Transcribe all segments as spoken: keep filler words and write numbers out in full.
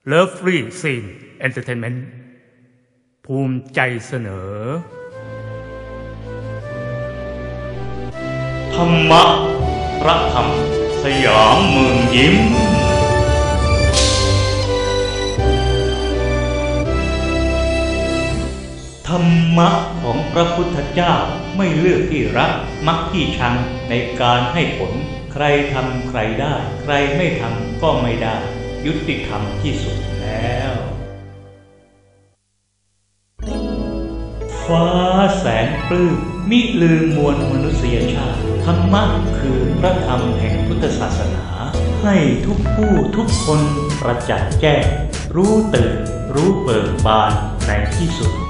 เลิฟฟรีซีนเอนเตอร์เทนเมนต์ภูมิใจเสนอธรรมะพระธรรมสยามเมืองยิ้มธรรมะของพระพุทธเจ้าไม่เลือกที่รักมักที่ชังในการให้ผลใครทำใครได้ใครไม่ทำก็ไม่ได้ยุติธรรมที่สุดแล้วฟ้าแสนปลื้มมิลืมมวลมนุษยชาติธรรมะคือพระธรรมแห่งพุทธศาสนาให้ทุกผู้ทุกคนประจักษ์แจ้งรู้ตื่นรู้เบิกบานในที่สุด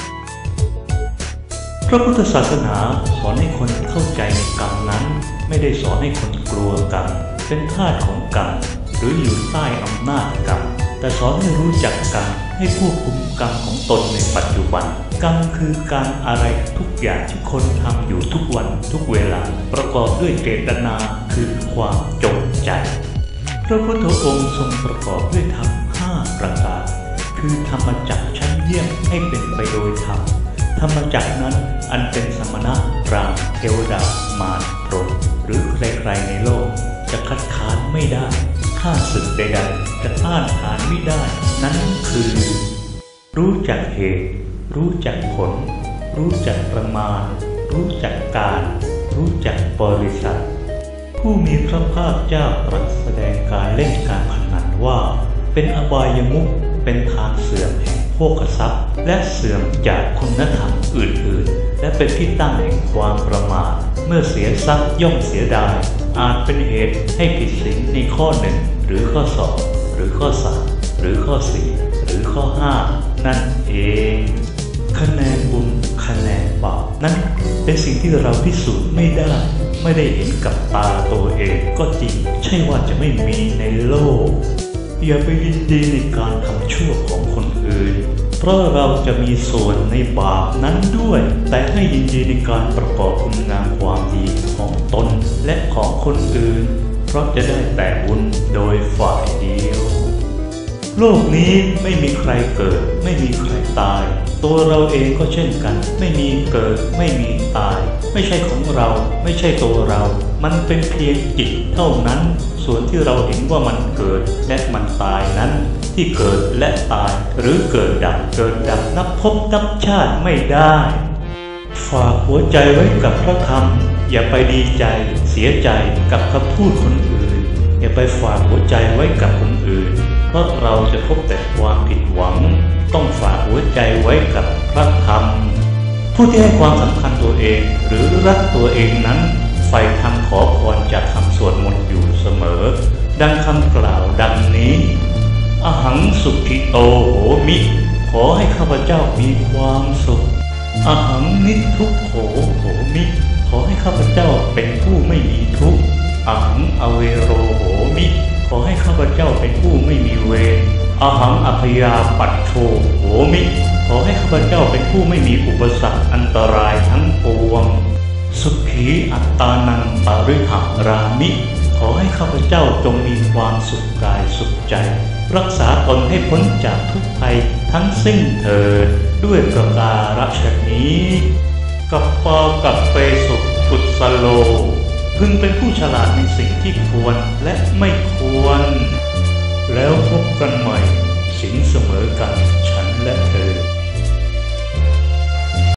พระพุทธศาสนาสอนให้คนเข้าใจในกรรมนั้นไม่ได้สอนให้คนกลัวกรรมเป็นทาสของกรรมหรืออยู่ใต้อำนาจกรรมแต่สอนให้รู้จักกรรมให้ควบคุมกรรมของตนในปัจจุบันกรรมคือการอะไรทุกอย่างที่คนทำอยู่ทุกวันทุกเวลาประกอบด้วยเจตนาคือความจงใจพระพุทธองค์ทรงประกอบด้วยธรรมห้าประการคือธรรมจักรชั้นเยี่ยมให้เป็นไปโดยธรรมธรรมจักรนั้นอันเป็นสมณะพราหมณ์เทวดามารพรหมหรือใครๆในโลกจะคัดค้านไม่ได้ข้าศึกใดๆจะต้านทานไม่ได้นั้นคือรู้จักเหตุรู้จักผลรู้จักประมาณรู้จักการรู้จักบริษัทผู้มีพระภาคเจ้าตรัสแสดงการเล่นการพนันว่าเป็นอบายมุขเป็นทางเสื่อมแห่งโภคทรัพย์และเสื่อมจากคุณธรรมอื่นๆและเป็นที่ตั้งแห่งความประมาทเมื่อเสียทรัพย์ย่อมเสียดายอาจเป็นเหตุให้ผิดศีลในข้อหนึ่งหรือข้อสองหรือข้อสามหรือข้อสี่หรือข้อห้านั่นเองคะแนนบุญคะแนนบาปนั้นเป็นสิ่งที่เราพิสูจน์ไม่ได้ไม่ได้เห็นกับตาตัวเองก็จริงใช่ว่าจะไม่มีในโลกอย่าไปยินดีในการทำชั่วของคนอื่นเพราะเราจะมีส่วนในบาปนั้นด้วยแต่ให้ยินดีในการประกอบคุณงามความดีของตนและของคนอื่นเพราะจะได้แต่บุญโดยฝ่ายเดียวโลกนี้ไม่มีใครเกิดไม่มีใครตายตัวเราเองก็เช่นกันไม่มีเกิดไม่มีตายไม่ใช่ของเราไม่ใช่ตัวเรามันเป็นเพียงจิตเท่านั้นส่วนที่เราเห็นว่ามันเกิดและมันตายนั้นที่เกิดและตายหรือเกิดดับเกิดดับนับภพนับชาติไม่ได้ฝากหัวใจไว้กับพระธรรมอย่าไปดีใจเสียใจกับคำพูดคนอื่นอย่าไปฝากหัวใจไว้กับคนอื่นเพราะเราจะพบแต่ความผิดหวังต้องฝากหัวใจไว้กับพระธรรมผู้ที่ให้ความสำคัญตัวเองหรือรักตัวเองนั้นใฝ่ธรรมขอพรจากคำสวดมนต์อยู่เสมอดังคำกล่าวดังนี้อหังสุขิโตโหมิขอให้ข้าพเจ้ามีความสุขอหังนิทุกโขโหมิขอให้ข้าพเจ้าเป็นผู้ไม่มีทุกข์อหังอเวโรโหมิขอให้ข้าพเจ้าเป็นผู้ไม่มีเวรอหังอภยาปัตโชโหมิขอให้ข้าพเจ้าเป็นผู้ไม่มีอุปสรรคอันตรายทั้งปวงสุขีอัตตานังปาริหารามิขอให้ข้าพเจ้าจงมีความสุขกายสุขใจรักษาตนให้พ้นจากทุกภัยทั้งสิ้นเถิดด้วยประการฉนี้กัปปะกัปเปสุกุสโลพึงเป็นผู้ฉลาดในสิ่งที่ควรและไม่ควรแล้วพบกันใหม่